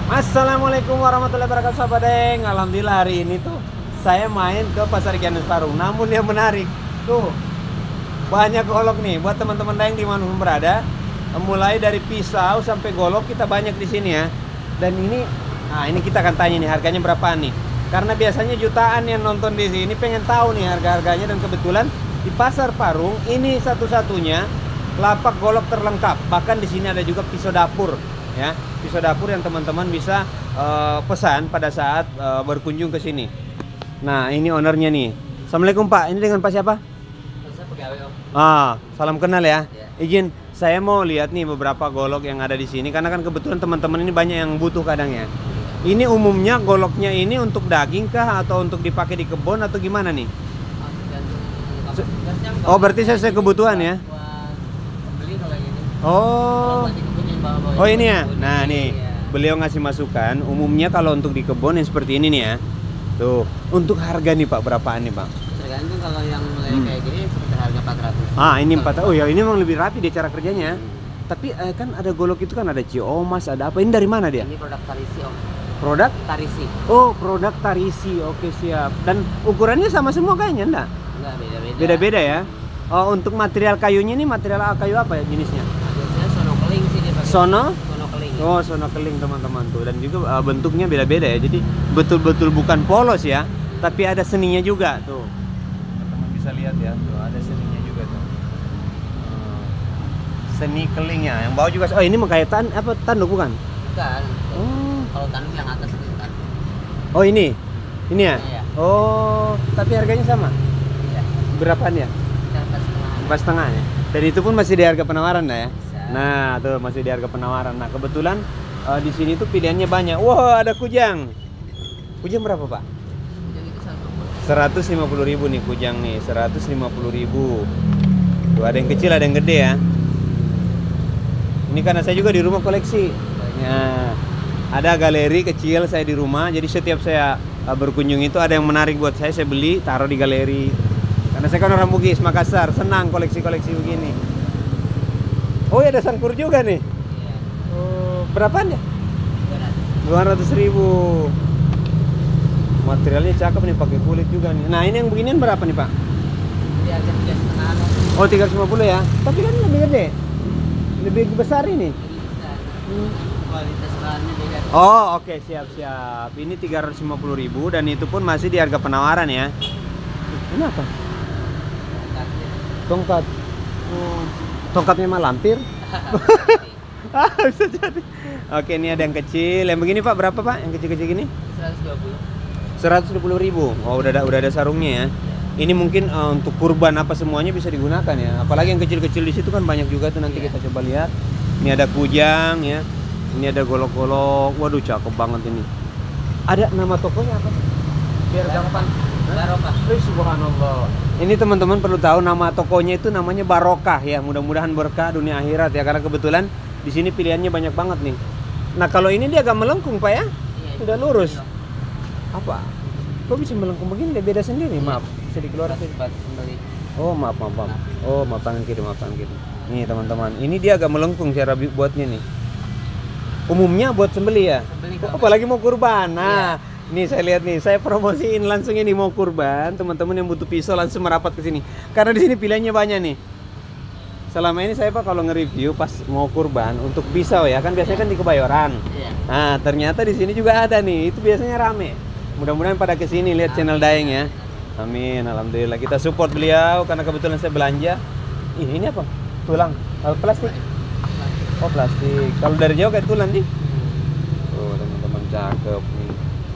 Assalamualaikum warahmatullahi wabarakatuh, sahabat Deng. Alhamdulillah hari ini tuh saya main ke Pasar Ikan Parung. Namun yang menarik tuh banyak golok nih buat teman-teman Deng dimanapun berada. Mulai dari pisau sampai golok kita banyak di sini ya. Dan ini kita akan tanya nih harganya berapaan nih. Karena biasanya jutaan yang nonton di sini pengen tahu nih harga-harganya, dan kebetulan di Pasar Parung ini satu-satunya lapak golok terlengkap. Bahkan di sini ada juga pisau dapur. Ya, pisau dapur yang teman-teman bisa pesan pada saat berkunjung ke sini. Nah, ini ownernya nih. Assalamualaikum Pak, ini dengan Pak siapa? Saya pegawai Om. Salam kenal ya. Ya. Izin, saya mau lihat nih beberapa golok yang ada di sini karena kan kebetulan teman-teman ini banyak yang butuh kadang ya. Ini umumnya goloknya ini untuk daging kah atau untuk dipakai di kebun atau gimana nih? Oh, berarti sesuai kebutuhan ya. Buat pembeli kalau ini. Oh. Kalau buat di kebun yang bawa-bawa Oh, itu ini ya. kebun, Nah, nih. iya. Beliau ngasih masukan, umumnya kalau untuk di kebun yang seperti ini nih ya. Tuh, untuk harga nih Pak, berapaan nih Bang? Tergantung kalau yang mulai kayak gini sekitar harga 400. Ini 4. Oh ya, ini memang lebih rapi dia cara kerjanya. Tapi kan ada golok itu kan ada ciomas, ada apa? Ini dari mana dia? Ini produk Tarisi Om. Produk? Tarisi. Oh, produk Tarisi. Oke, siap. Dan ukurannya sama semua kayaknya enggak? Enggak, beda-beda. Beda-beda ya. Oh, untuk material kayunya ini material kayu apa ya jenisnya? Biasanya sono keling sih dia pakai. Sono? Sono keling. Oh, sono keling teman-teman tuh. Dan juga bentuknya beda-beda ya. Jadi betul-betul bukan polos ya, tapi ada seninya juga tuh. Teman-teman bisa lihat ya, tuh ada seninya juga tuh. Seni kelingnya. Yang bawah juga. Oh, ini kayak tanduk bukan? Bukan. Oh. Kalau tanduk yang atas itu kan. Oh, ini. Ini ya? Iya. Oh, tapi harganya sama. Iya. Berapaan ya? Kita 4,5. 4,5 ya. Dan itu pun masih di harga penawaran dah ya. Bisa. Nah, tuh masih di harga penawaran. Nah, kebetulan di sini tuh pilihannya banyak. Wah, ada kujang. Kujang berapa, Pak? Jadi itu 150.000 nih kujang nih, 150.000. Tuh ada yang kecil, ada yang gede ya. Ini karena saya juga di rumah koleksi. Nah, ada galeri kecil saya di rumah. Jadi setiap saya berkunjung itu ada yang menarik buat saya beli, taruh di galeri. Karena saya kan orang Bugis, Makassar, senang koleksi-koleksi begini. Oh, ya ada sangkur juga nih. Iya. Oh, berapaan ya? 200. 200.000. Materialnya cakep nih, pakai kulit juga nih. Nah, ini yang beginian berapa nih, Pak? Di harga 3,5. Oh, 350 ya. Tapi kan lebih gede. Lebih besar ini. Lebih besar. Kualitas bahannya beda. Oh, oke, siap-siap. Ini 350.000 dan itu pun masih di harga penawaran ya. Ini apa? Tongkatnya. Tongkat. Oh, tongkatnya mah lampir. Bisa jadi. Oke, ini ada yang kecil. Yang begini Pak, berapa Pak? Yang kecil-kecil gini? 120. 120.000. Oh, udah ada sarungnya ya. Ini mungkin untuk kurban apa semuanya bisa digunakan ya. Apalagi yang kecil-kecil di situ kan banyak juga tuh, nanti kita coba lihat. Ini ada kujang ya. Ini ada golok-golok. Waduh, cakep banget ini. Ada nama tokonya apa? Biar gampang. Barokah. Subhanallah. Ini teman-teman perlu tahu nama tokonya itu namanya Barokah ya. Mudah-mudahan berkah dunia akhirat ya, karena kebetulan di sini pilihannya banyak banget nih. Nah, kalau ini dia agak melengkung Pak ya. Iya, Sudah lurus. Apa? Kok bisa melengkung begini? Dia beda sendiri. Maaf, bisa dikeluarkan. buat pembeli. Oh, maaf. Oh, maaf tangan kiri. Nih teman-teman, ini dia agak melengkung cara buatnya nih. Umumnya buat sembeli ya. Sembeli kalau Apalagi mau kurban. Nah, nih saya lihat nih, saya promosiin langsung ini mau kurban. Teman-teman yang butuh pisau langsung merapat ke sini. Karena di sini pilihannya banyak nih. Selama ini saya Pak kalau nge-review pas mau kurban untuk pisau ya, kan biasanya kan di Kebayoran. Iya. Nah, ternyata di sini juga ada nih. Itu biasanya rame. Mudah-mudahan pada kesini lihat channel Daeng ya. Amin, alhamdulillah. Kita support beliau karena kebetulan saya belanja. Ini apa? Tulang. Plastik. Oh, plastik. Kalau dari jauh kayak tulang nih. Oh, teman-teman cakep nih.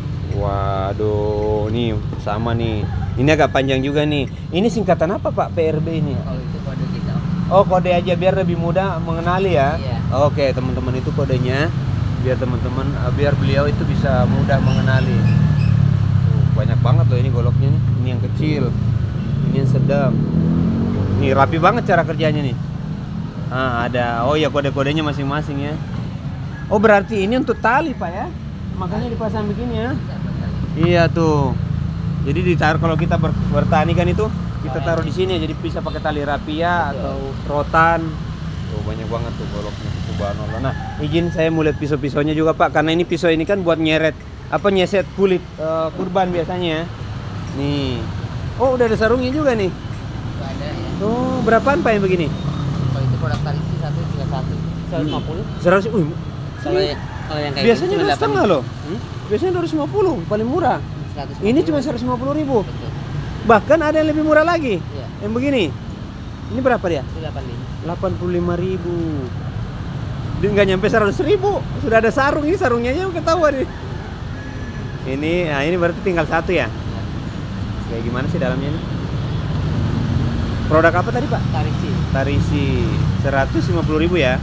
Waduh, nih sama nih. Ini agak panjang juga nih. Ini singkatan apa Pak PRB ini? Kalau itu kode kita. Oh, kode aja biar lebih mudah mengenali ya. Iya. Oke, teman-teman, itu kodenya biar teman-teman biar beliau itu bisa mudah mengenali. Tuh, banyak banget loh ini goloknya nih. Ini yang kecil, ini yang sedang. Ini rapi banget cara kerjanya nih. Ada. Oh ya, kode-kodenya masing-masing ya. Oh, berarti ini untuk tali Pak ya. Makanya dipasang begini ya. Iya tuh. Jadi ditaruh kalau kita bertani kan itu kita taruh di sini, jadi bisa pakai tali rapia atau rotan. Tuh banyak banget tuh goloknya, subhanallah. Nah, Izin saya mau lihat pisau-pisaunya juga Pak, karena ini pisau ini kan buat nyeret nyeset kulit kurban biasanya. Nih. Oh, udah ada sarungnya juga nih. Itu ada ya. Oh, berapaan Pak yang begini? Kalau itu produk Tarisi 131 150. 100. Kalau yang kayak Biasanya gitu 2,5 loh. Biasanya 250 paling murah. 150. Ini cuma 150.000. Betul. Bahkan ada yang lebih murah lagi. Iya. Yang begini. Ini berapa dia? Itu 85. 85.000. Dia nggak nyampe 100.000. Sudah ada sarung, ini sarungnya aja ketahuan nih. Ini berarti tinggal satu ya. Kayak gimana sih dalamnya ini? Produk apa tadi Pak? Tarisi. Tarisi 150.000 ya.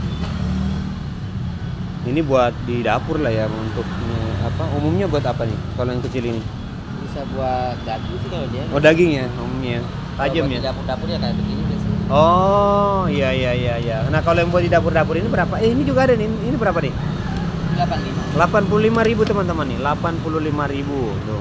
Ini buat di dapur lah ya, untuk umumnya buat apa nih kalau yang kecil ini? Bisa buat daging sih kalau dia. Oh, daging ya umumnya. Tajam Kalau buat ya. di dapur-dapur ya kayak begini biasanya. Oh, iya. Nah, kalau yang buat di dapur-dapur ini berapa? Ini juga ada nih. Ini berapa nih? 85. 85.000 teman-teman nih. 85.000 tuh.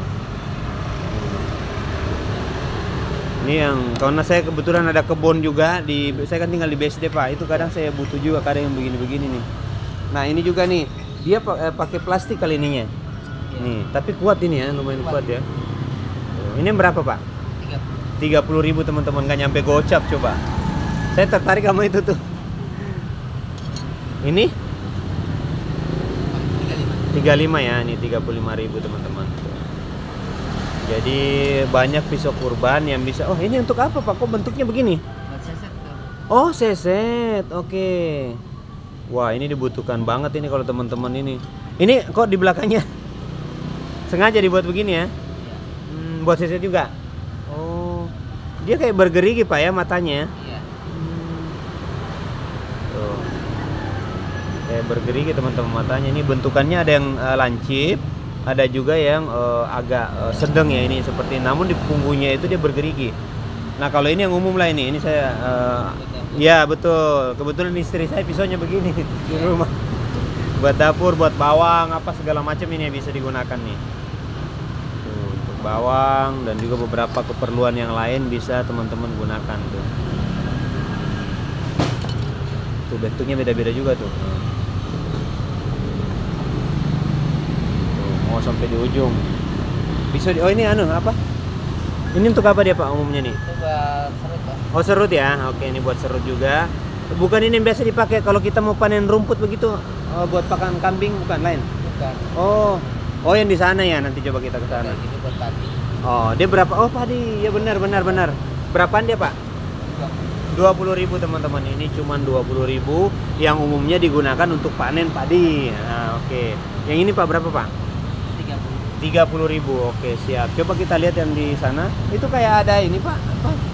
Ini yang karena saya kebetulan ada kebun juga saya kan tinggal di BSD Pak. Itu kadang saya butuh juga kadang yang begini-begini nih. Nah, ini juga nih. Dia pakai plastik kali ininya. Nih, tapi kuat ini ya, lumayan kuat ya. Tuh, ini berapa Pak? 30.000 teman-teman, nggak nyampe gocap coba. Saya tertarik sama itu tuh. Ini 35 ya, ini 35.000 teman-teman. Jadi banyak pisau kurban yang bisa. Oh, ini untuk apa Pak? Kok bentuknya begini? Buat seset tuh. Oh, seset. Oke. Wah, ini dibutuhkan banget ini kalau teman-teman ini. Ini kok di belakangnya sengaja dibuat begini ya? Buat seset juga. Oh, dia kayak bergerigi Pak ya matanya. Iya. Tuh. Kayak bergerigi teman-teman matanya. Ini bentukannya ada yang lancip, ada juga yang agak sedang ya ini seperti. Namun di punggungnya itu dia bergerigi. Nah, kalau ini yang umum lah ini. Ini saya ya betul. Kebetulan istri saya pisaunya begini di rumah. Buat dapur, buat bawang, apa segala macam ini yang bisa digunakan nih. Tuh, untuk bawang dan juga beberapa keperluan yang lain bisa teman-teman gunakan tuh. Tuh bentuknya beda-beda juga tuh. Mau sampai di ujung. Pisau oh ini apa? Ini untuk apa dia Pak umumnya nih? Itu buat serut Pak. Oh, serut ya. Oke, ini buat serut juga. Bukan ini yang biasa dipakai kalau kita mau panen rumput begitu, buat pakan kambing bukan lain. Bukan. Oh yang di sana ya, nanti coba kita ke sana. Ini buat padi. Oh, dia berapa? Oh, padi. Ya benar. Berapaan dia, Pak? 20.000 teman-teman. Ini cuma 20.000 yang umumnya digunakan untuk panen padi. Nah, oke. Yang ini Pak berapa, Pak? 30.000. Oke, siap. Coba kita lihat yang di sana. Itu kayak ada ini, Pak.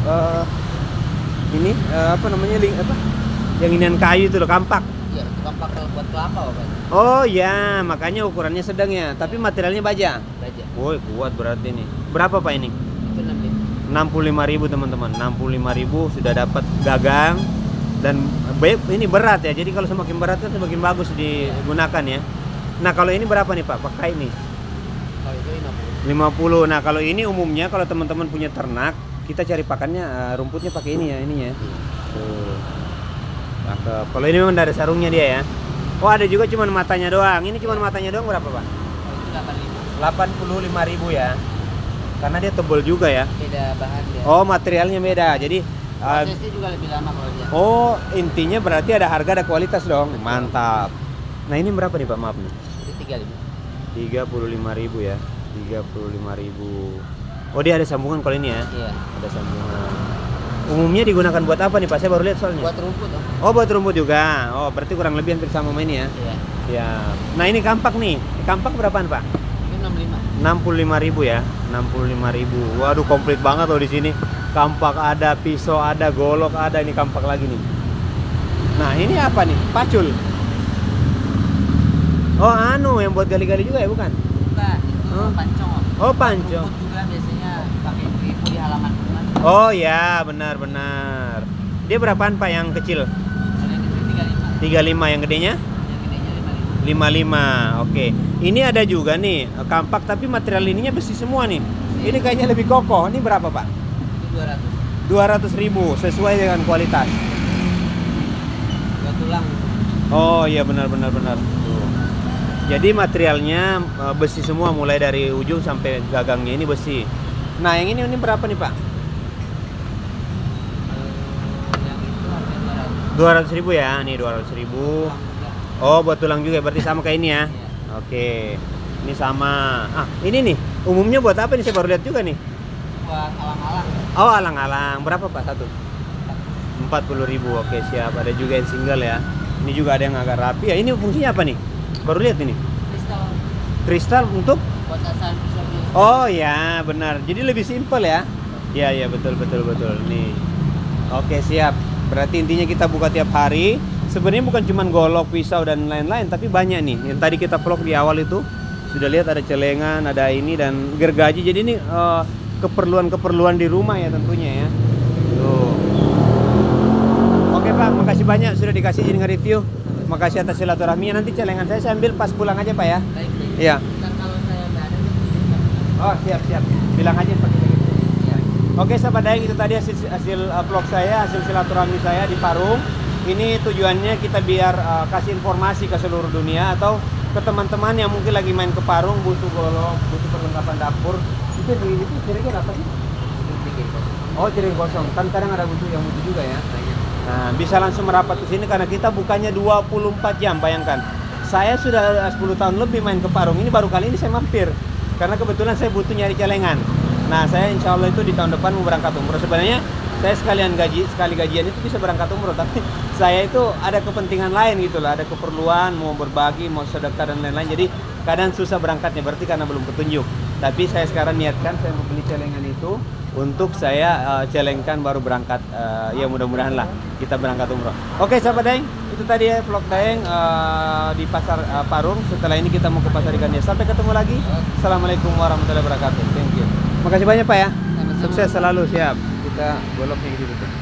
Ini apa namanya? Yang inian kayu itu loh, kampak. Iya, itu kampak kalau buat kelapa Pak. Oh ya, makanya ukurannya sedang ya. Tapi materialnya baja. Baja. Woi, kuat berarti nih. Berapa Pak ini? Itu 65.000 teman-teman. 65.000 sudah dapat gagang dan ini berat ya. Jadi kalau semakin berat kan semakin bagus digunakan ya. Nah, kalau ini berapa nih Pak? Pakai ini. Kalau itu 50. Nah, kalau ini umumnya kalau teman-teman punya ternak, kita cari pakannya rumputnya pakai ini ya, ininya. Tuh. Cakep. Kalau ini memang dari sarungnya dia ya. Oh, ada juga cuman matanya doang. Ini cuman matanya doang berapa, Pak? Kalau itu 85.000 ya. Karena dia tebal juga ya. beda bahan dia. Oh, materialnya beda. Jadi Prosesnya juga lebih lama kalau dia. oh, intinya berarti ada harga ada kualitas dong. Mantap. Nah, ini berapa nih Pak? Maaf nih. Itu 35.000 ya. 35.000. Oh, dia ada sambungan kalau ini ya? Iya. Ada sambungan. Umumnya digunakan buat apa nih Pak? Saya baru lihat soalnya. Buat rumput Om. Oh, buat rumput juga. Oh, berarti kurang lebih hampir sama sama ini ya? Iya. Ya. Nah, ini kampak nih. Kampak berapaan Pak? Itu 65. 65.000 ya. 65.000. Waduh, komplit banget loh di sini. Kampak ada, pisau ada, golok ada. Ini kampak lagi nih. Nah, ini apa nih? Pacul. Oh, yang buat gali-gali juga ya, bukan? Bukan, itu pancong Om. Oh, pancong. Rumput juga biasanya pakai ibu-ibu di halaman rumah. Oh ya, benar. Dia berapaan Pak yang kecil? Kalau yang kecil 35. 35, yang gedenya? Yang gedenya 55. 55. Oke. Ini ada juga nih kampak tapi material ininya besi semua nih. Ini kayaknya lebih kokoh. Ini berapa Pak? Itu 200. 200.000 sesuai dengan kualitas. Dua tulang. Oh iya, benar. Tuh. Jadi materialnya besi semua, mulai dari ujung sampai gagangnya ini besi. Nah yang ini berapa nih Pak? Yang itu harga 200.000 ya, nih 200.000. Oh buat tulang juga, berarti sama kayak ini ya? Iya. Oke, ini sama. Ah ini nih, umumnya buat apa nih? Saya baru lihat juga nih. buat alang-alang. Oh alang-alang, berapa Pak satu? 40.000. Oke siap, ada juga yang single ya. Ini juga ada yang agak rapi ya. Ini fungsinya apa nih? Baru lihat ini. Kristal Kristal untuk? buat asahan pisau. Oh ya benar. Jadi lebih simpel ya. Ya betul. Nih. Oke siap. Berarti intinya kita buka tiap hari. Sebenarnya bukan cuma golok, pisau dan lain-lain, tapi banyak nih. Yang tadi kita vlog di awal itu sudah lihat ada celengan, ada ini dan gergaji. Jadi ini keperluan di rumah ya tentunya ya. Tuh. Oke Pak, makasih banyak sudah dikasih izin nge-review. Makasih atas silaturahminya. Nanti celengan saya ambil pas pulang aja Pak ya. Baik. Iya. Ntar kalau saya nggak ada, Oh siap. Bilang aja Pak. ya. Oke sahabat Daeng, itu tadi hasil vlog saya, hasil silaturahmi saya di Parung. Ini tujuannya kita biar kasih informasi ke seluruh dunia atau ke teman-teman yang mungkin lagi main ke Parung, butuh golok, butuh perlengkapan dapur. Itu kira-kira apa sih? Bikin kok. Oh piring kosong, kan kadang ada yang butuh juga ya. Nah bisa langsung merapat ke sini karena kita bukannya 24 jam, bayangkan. Saya sudah 10 tahun lebih main ke Parung, ini baru kali ini saya mampir. Karena kebetulan saya butuh nyari celengan. Nah saya insya Allah itu di tahun depan mau berangkat umroh. Sebenarnya saya sekali gajian itu bisa berangkat umroh, tapi saya itu ada kepentingan lain gitu lah, ada keperluan mau berbagi, mau sedekah dan lain-lain. Jadi kadang susah berangkatnya, berarti karena belum petunjuk. Tapi saya sekarang niatkan saya mau beli celengan itu untuk saya celengkan baru berangkat. Ya mudah-mudahan lah kita berangkat umroh. Oke sahabat Daeng, itu tadi ya vlog Daeng di pasar Parung. Setelah ini kita mau ke pasar ikan ya. Sampai ketemu lagi. Assalamualaikum warahmatullahi wabarakatuh. Thank you. Makasih banyak Pak ya. Sama-sama. Sukses selalu, siap. Kita goloknya gitu.